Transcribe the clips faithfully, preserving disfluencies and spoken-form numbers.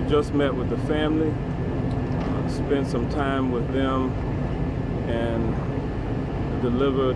just met with the family, uh, spent some time with them, and delivered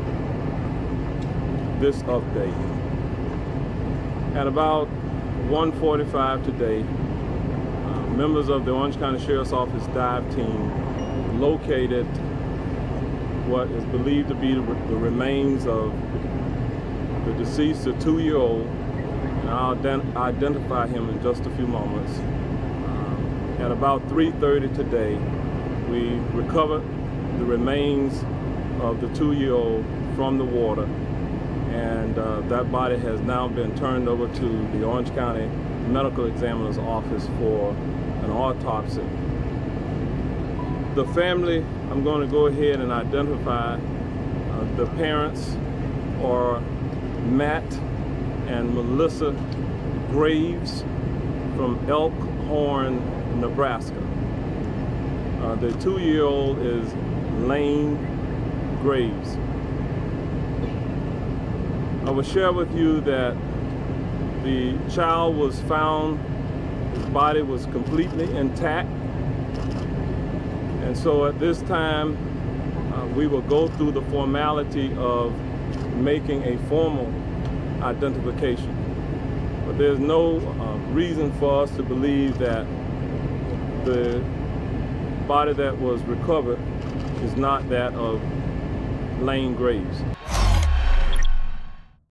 this update. At about one forty-five today, uh, members of the Orange County Sheriff's Office dive team located what is believed to be the, the remains of the deceased, a two-year-old, and I'll ident identify him in just a few moments. Um, at about three thirty today, we recovered the remains of the two-year-old from the water, and uh, that body has now been turned over to the Orange County Medical Examiner's Office for an autopsy. The family, I'm going to go ahead and identify. Uh, the parents are Matt and Melissa Graves from Elkhorn, Nebraska. Uh, the two-year-old is Lane Graves. I will share with you that the child was found, his body was completely intact, and so at this time uh, we will go through the formality of making a formal identification. But there's no uh, reason for us to believe that the body that was recovered is not that of Lane Graves.